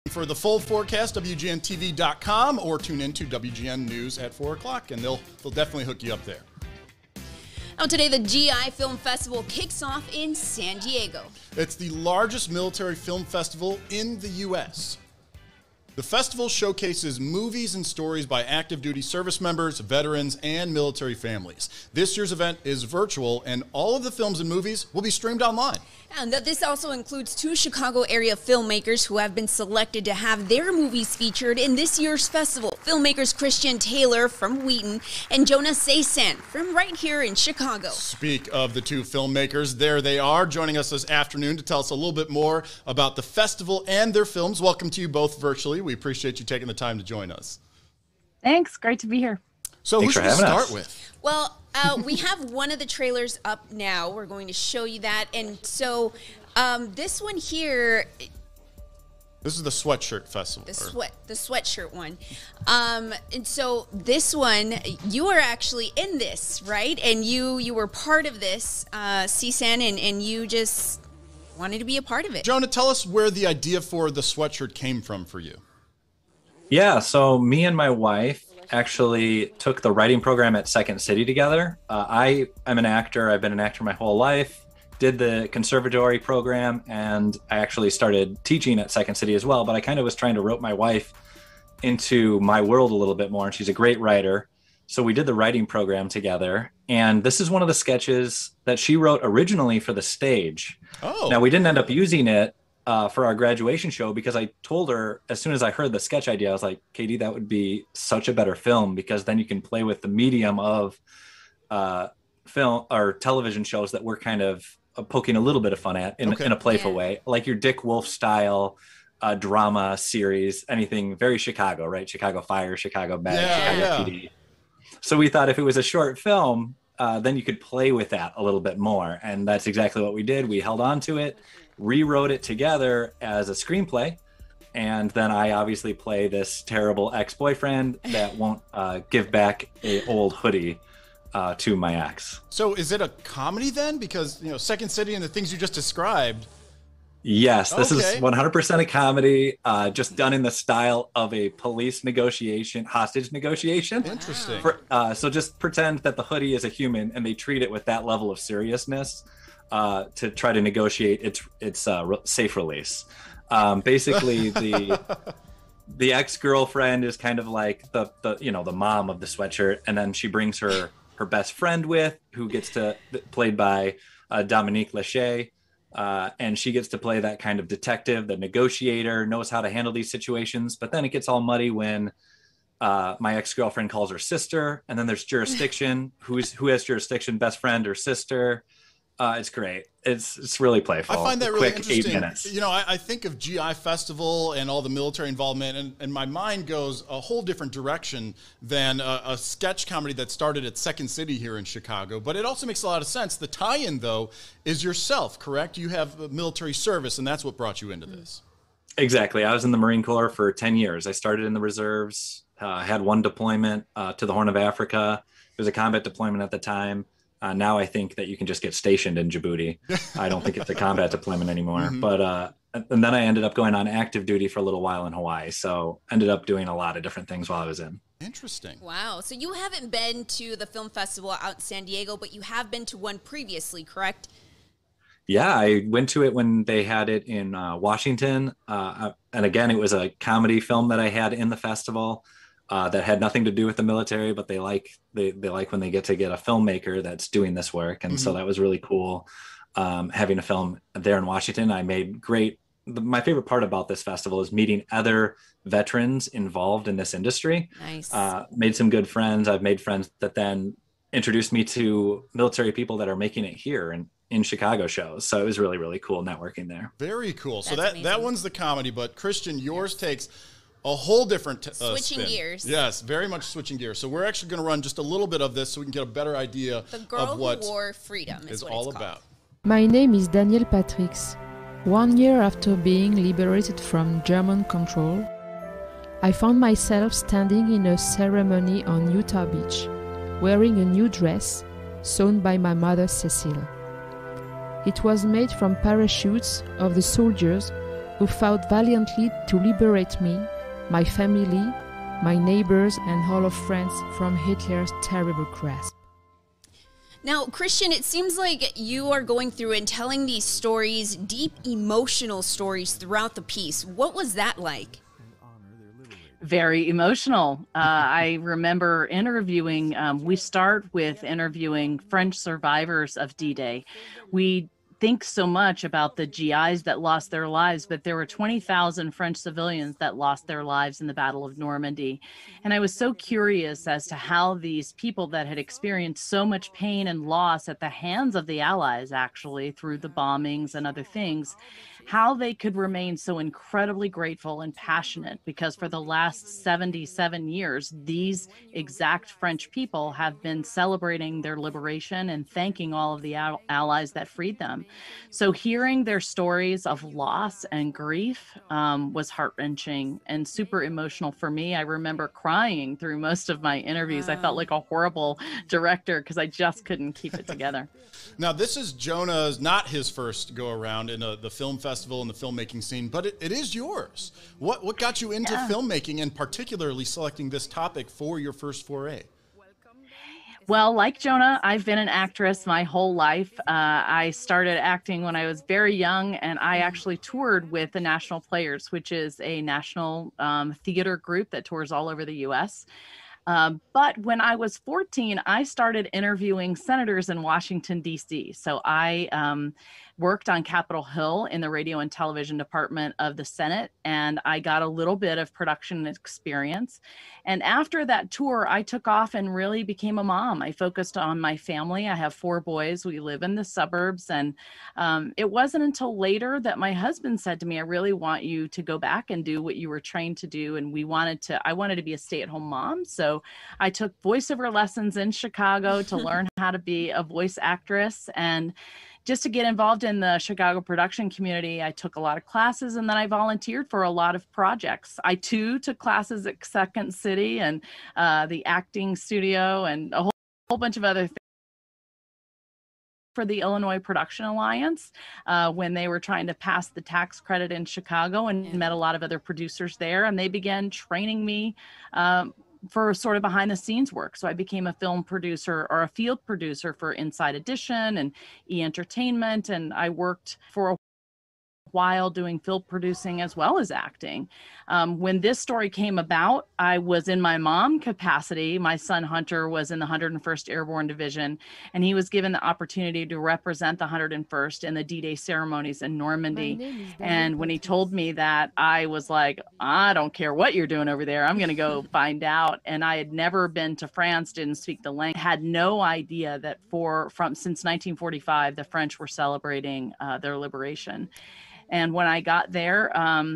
For the full forecast, WGNTV.com, or tune in to WGN News at 4 o'clock, and they'll definitely hook you up there. Now today, the GI Film Festival kicks off in San Diego. It's the largest military film festival in the U.S. The festival showcases movies and stories by active duty service members, veterans, and military families. This year's event is virtual, and all of the films and movies will be streamed online. And this also includes 2 Chicago area filmmakers who have been selected to have their movies featured in this year's festival. Filmmakers Christian Taylor from Wheaton and Jonah Saysan from right here in Chicago. Speak of the 2 filmmakers, there they are joining us this afternoon to tell us a little bit more about the festival and their films. Welcome to you both virtually. We appreciate you taking the time to join us. Thanks. Great to be here. So who should we start with? Well, we have one of the trailers up now. We're going to show you that. And so this one here. This is the Sweatshirt Festival. The sweatshirt one. And so this one, you are actually in this, right? And you were part of this, CSAN, and you just wanted to be a part of it. Jonah, tell us where the idea for the sweatshirt came from for you. Yeah, so me and my wife actually took the writing program at Second City together. I am an actor. I've been an actor my whole life, did the conservatory program, and I actually started teaching at Second City as well. But I kind of was trying to rope my wife into my world a little bit more, and she's a great writer. So we did the writing program together, and this is one of the sketches that she wrote originally for the stage. Oh. Now, we didn't end up using it for our graduation show because I told her as soon as I heard the sketch idea, I was like, Katie, that would be such a better film because then you can play with the medium of film or television shows that we're kind of poking a little bit of fun at in a playful way, like your Dick Wolf style drama series, anything very Chicago, right? Chicago Fire, Chicago Med, Chicago PD. So we thought if it was a short film, then you could play with that a little bit more. And that's exactly what we did. We held on to it, rewrote it together as a screenplay. And then I obviously play this terrible ex-boyfriend that won't give back an old hoodie to my ex. So is it a comedy then? Because, you know, Second City and the things you just described. Yes, this is 100% a comedy, just done in the style of a police negotiation, hostage negotiation. Interesting. So just pretend that the hoodie is a human and they treat it with that level of seriousness to try to negotiate its safe release. Basically, the ex-girlfriend is kind of like the mom of the sweatshirt, and then she brings her best friend with, who gets to played by Dominique Lachey. And she gets to play that kind of detective, the negotiator, knows how to handle these situations. But then it gets all muddy when my ex-girlfriend calls her sister, and then there's jurisdiction. Who has jurisdiction? Best friend or sister? It's great. It's really playful. I find that really interesting. 8 minutes. You know, I think of GI Festival and all the military involvement, and my mind goes a whole different direction than a sketch comedy that started at Second City here in Chicago. But it also makes a lot of sense. The tie-in, though, is yourself, correct? You have military service, and that's what brought you into this. Exactly. I was in the Marine Corps for 10 years. I started in the reserves, had one deployment to the Horn of Africa. It was a combat deployment at the time. Now I think that you can just get stationed in Djibouti. I don't think it's a combat deployment anymore. Mm-hmm. But and then I ended up going on active duty for a little while in Hawaii. So ended up doing a lot of different things while I was in. Interesting. Wow. So you haven't been to the film festival out in San Diego, but you have been to one previously, correct? Yeah, I went to it when they had it in Washington. And again, it was a comedy film that I had in the festival. That had nothing to do with the military, but they like when they get a filmmaker that's doing this work. And so that was really cool. Having a film there in Washington, I made my favorite part about this festival is meeting other veterans involved in this industry. Nice. Made some good friends. I've made friends that then introduced me to military people that are making it here and in Chicago shows. So it was really, really cool networking there. Very cool. So that one's the comedy, but Christian, yours takes a whole different switching spin. Gears. Yes, very much switching gears. So we're actually going to run just a little bit of this so we can get a better idea of what Who Wore Freedom is what all it's about. My name is Daniel Patrix. 1 year after being liberated from German control, I found myself standing in a ceremony on Utah Beach, wearing a new dress sewn by my mother Cecile. It was made from parachutes of the soldiers who fought valiantly to liberate me, my family, my neighbors, and all of France from Hitler's terrible grasp. Now, Christian, it seems like you are going through and telling these stories, deep emotional stories throughout the piece. What was that like? Very emotional. I remember interviewing, we start with interviewing French survivors of D-Day. We think so much about the GIs that lost their lives, but there were 20,000 French civilians that lost their lives in the Battle of Normandy. And I was so curious as to how these people that had experienced so much pain and loss at the hands of the Allies, actually, through the bombings and other things, how they could remain so incredibly grateful and passionate, because for the last 77 years, these exact French people have been celebrating their liberation and thanking all of the allies that freed them. So hearing their stories of loss and grief was heart-wrenching and super emotional for me. I remember crying through most of my interviews. Wow. I felt like a horrible director because I just couldn't keep it together. Now, this is Jonah's, not his first go around in the film festival and the filmmaking scene, but it is yours. What got you into filmmaking, and particularly selecting this topic for your first foray? Well, like Jonah, I've been an actress my whole life. I started acting when I was very young, and I actually toured with the National Players, which is a national theater group that tours all over the U.S. But when I was 14, I started interviewing senators in Washington, D.C. So I worked on Capitol Hill in the radio and television department of the Senate, and I got a little bit of production experience. And after that tour, I took off and really became a mom. I focused on my family. I have 4 boys. We live in the suburbs. And it wasn't until later that my husband said to me, I really want you to go back and do what you were trained to do. And I wanted to be a stay-at-home mom. So I took voiceover lessons in Chicago to learn how to be a voice actress. And just to get involved in the Chicago production community, I took a lot of classes, and then I volunteered for a lot of projects. I too took classes at Second City and the acting studio and a whole bunch of other things for the Illinois Production Alliance when they were trying to pass the tax credit in Chicago, and met a lot of other producers there, and they began training me for sort of behind the scenes work. So I became a film producer or a field producer for Inside Edition and E! Entertainment. And I worked for a while doing film producing as well as acting. When this story came about, I was in my mom capacity. My son Hunter was in the 101st Airborne Division, and he was given the opportunity to represent the 101st in the D-Day ceremonies in Normandy. And when he told me that, I was like, I don't care what you're doing over there. I'm going to go find out. And I had never been to France, didn't speak the language, had no idea that since 1945, the French were celebrating their liberation. And when I got there,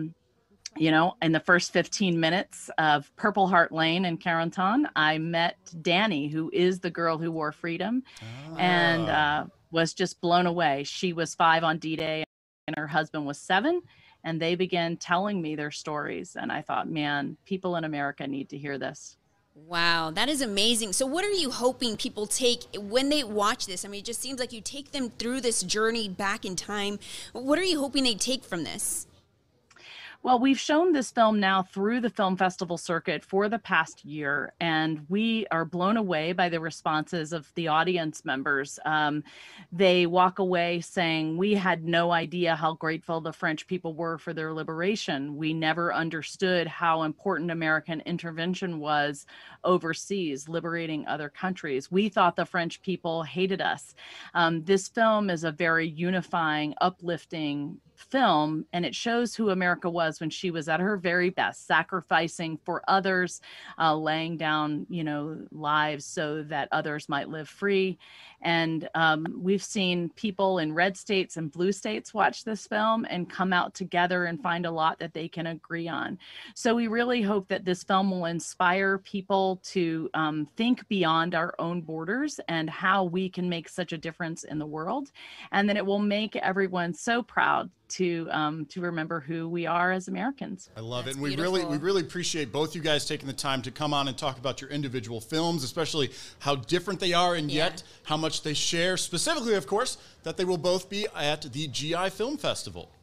in the first 15 minutes of Purple Heart Lane in Carentan, I met Danny, who is the girl who wore freedom, and was just blown away. She was 5 on D-Day, and her husband was 7, and they began telling me their stories. And I thought, man, people in America need to hear this. Wow, that is amazing. So what are you hoping people take when they watch this? I mean, it just seems like you take them through this journey back in time. What are you hoping they take from this? Well, we've shown this film now through the film festival circuit for the past year, and we are blown away by the responses of the audience members. They walk away saying, we had no idea how grateful the French people were for their liberation. We never understood how important American intervention was overseas, liberating other countries. We thought the French people hated us. This film is a very unifying, uplifting film, and it shows who America was when she was at her very best, sacrificing for others, laying down, lives so that others might live free. And we've seen people in red states and blue states watch this film and come out together and find a lot that they can agree on. So we really hope that this film will inspire people to think beyond our own borders and how we can make such a difference in the world. And then it will make everyone so proud to remember who we are as Americans. I love it. And we really appreciate both you guys taking the time to come on and talk about your individual films, especially how different they are and yet how much they share, specifically, of course, that they will both be at the GI Film Festival.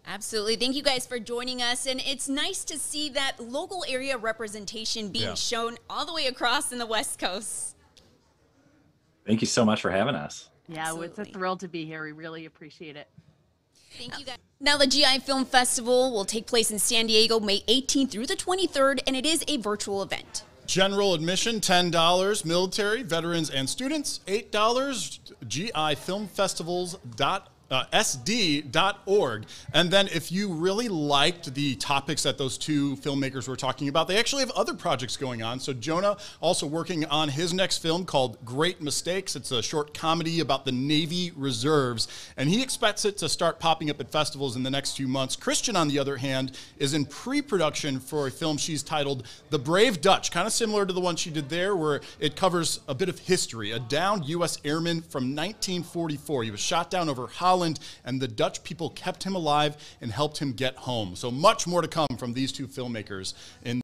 Absolutely. Thank you guys for joining us. And it's nice to see that local area representation being shown all the way across in the West Coast. Thank you so much for having us. Yeah, Absolutely. It's a thrill to be here. We really appreciate it. Thank you guys. Now, the GI Film Festival will take place in San Diego May 18th through the 23rd, and it is a virtual event. General admission, $10. Military, veterans, and students, $8. GIFilmfestivals.sd.org. And then if you really liked the topics that those two filmmakers were talking about, they actually have other projects going on. So Jonah also working on his next film called Great Mistakes. It's a short comedy about the Navy Reserves, and he expects it to start popping up at festivals in the next few months. Christian, on the other hand, is in pre-production for a film she's titled The Brave Dutch, kind of similar to the one she did there, where it covers a bit of history. A downed U.S. airman from 1944. He was shot down over Holland, and the Dutch people kept him alive and helped him get home. So much more to come from these two filmmakers in